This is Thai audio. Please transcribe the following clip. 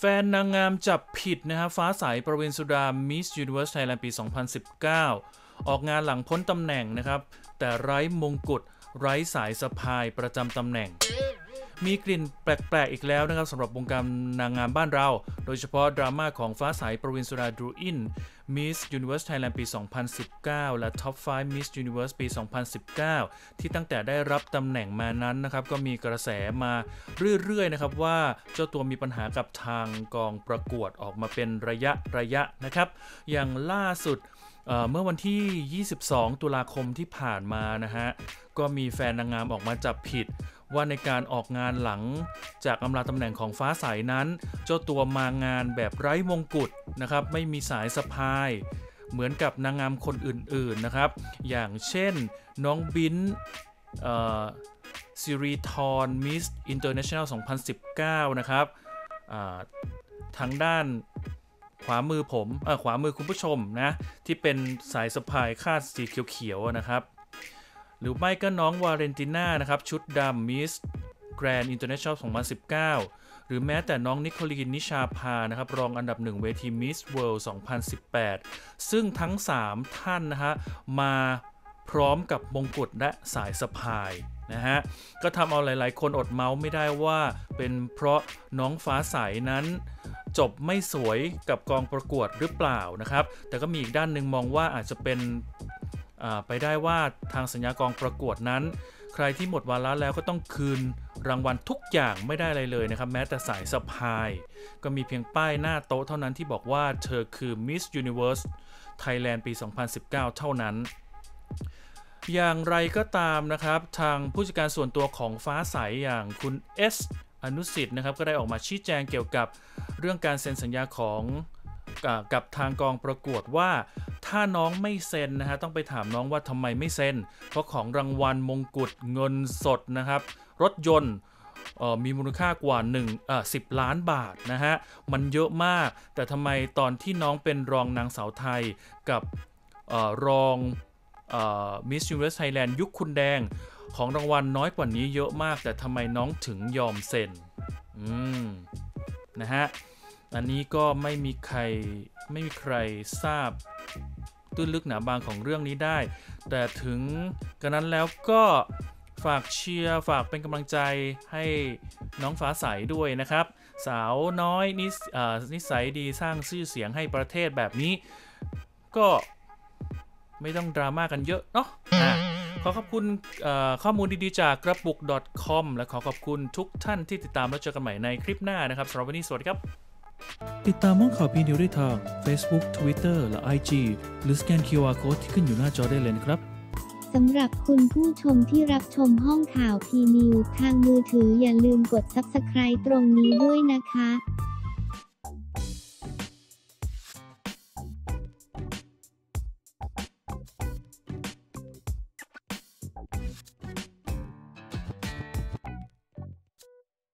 แฟนนางงามจับผิดนะครับฟ้าใสประวินสุดา Miss Universe Thailand ปี 2019 ออกงานหลังพ้นตำแหน่งนะครับแต่ไร้มงกุฎไร้สายสะพายประจำตำแหน่งมีกลิ่นแปลกๆอีกแล้วนะครับสำหรับวงการนางงามบ้านเราโดยเฉพาะดราม่าของฟ้าใสประวินสุดา ดรูอิน Miss Universe Thailand ปี 2019 และ Top 5 Miss Universe ปี 2019 ที่ตั้งแต่ได้รับตำแหน่งมานั้นนะครับก็มีกระแสมาเรื่อยๆนะครับว่าเจ้าตัวมีปัญหากับทางกองประกวดออกมาเป็นระยะนะครับอย่างล่าสุดเมื่อวันที่ 22 ตุลาคมที่ผ่านมานะฮะก็มีแฟนนางงามออกมาจับผิดว่าในการออกงานหลังจากอำลาตำแหน่งของฟ้าใสนั้นเจ้าตัวมางานแบบไร้มงกุฎนะครับไม่มีสายสะพายเหมือนกับนางงามคนอื่นๆนะครับอย่างเช่นน้องบิ้นซิริธรมิสอินเตอร์เนชั่นแนล 2019 นะครับทางด้านขวามือคุณผู้ชมนะที่เป็นสายสะพายคาดสีเขียวๆนะครับหรือไม่ก็น้องวาเลนติน่านะครับชุดดำมิสแกรนด์อินเตอร์เนชั่นแนล 2019 หรือแม้แต่น้องนิโคลีนนิชาภานะครับรองอันดับ1เวทีมิสเวิลด์ 2018 ซึ่งทั้ง3ท่านนะฮะมาพร้อมกับมงกุฎและสายสะพายนะฮะก็ทำเอาหลายๆคนอดเมาส์ไม่ได้ว่าเป็นเพราะน้องฟ้าใสนั้นจบไม่สวยกับกองประกวดหรือเปล่านะครับแต่ก็มีอีกด้านหนึ่งมองว่าอาจจะเป็นไปได้ว่าทางสัญญากองประกวดนั้นใครที่หมดวาระแล้วก็ต้องคืนรางวัลทุกอย่างไม่ได้อะไรเลยนะครับแม้แต่สายสะพายก็มีเพียงป้ายหน้าโต๊ะเท่านั้นที่บอกว่าเธอคือ Miss Universe Thailand ปี 2019 เท่านั้นอย่างไรก็ตามนะครับทางผู้จัดการส่วนตัวของฟ้าใสอย่างคุณเอสอนุสิทธิ์นะครับก็ได้ออกมาชี้แจงเกี่ยวกับเรื่องการเซ็นสัญญาของกับทางกองประกวดว่าถ้าน้องไม่เซ็นนะฮะต้องไปถามน้องว่าทำไมไม่เซ็นเพราะของรางวัลมงกุฎเงินสดนะครับรถยนต์มีมูลค่ากว่า10 ล้านบาทนะฮะมันเยอะมากแต่ทำไมตอนที่น้องเป็นรองนางสาวไทยกับรองMiss Universe Thailand ยุคคุณแดงของรางวัลน้อยกว่านี้เยอะมากแต่ทำไมน้องถึงยอมเซ็นนะฮะอันนี้ก็ไม่มีใครทราบตื้นลึกหนาบางของเรื่องนี้ได้แต่ถึงกระนั้นแล้วก็ฝากเชียร์ฝากเป็นกำลังใจให้น้องฟ้าใสด้วยนะครับสาวน้อยนิสัยดีสร้างชื่อเสียงให้ประเทศแบบนี้ก็ไม่ต้องดราม่ากันเยอะเนาะขอขอบคุณข้อมูลดีๆจากกระปุก .com และขอขอบคุณทุกท่านที่ติดตามแล้วเจอกันใหม่ในคลิปหน้านะครับสำหรับวันนี้สวัสดีครับติดตามห้องข่าวพีนิวได้ทาง Facebook Twitter และ IG หรือสแกน QR Code ที่ขึ้นอยู่หน้าจอได้เลยนะครับสำหรับคุณผู้ชมที่รับชมห้องข่าวพีนิวทางมือถืออย่าลืมกด Subscribe ตรงนี้ด้วยนะคะ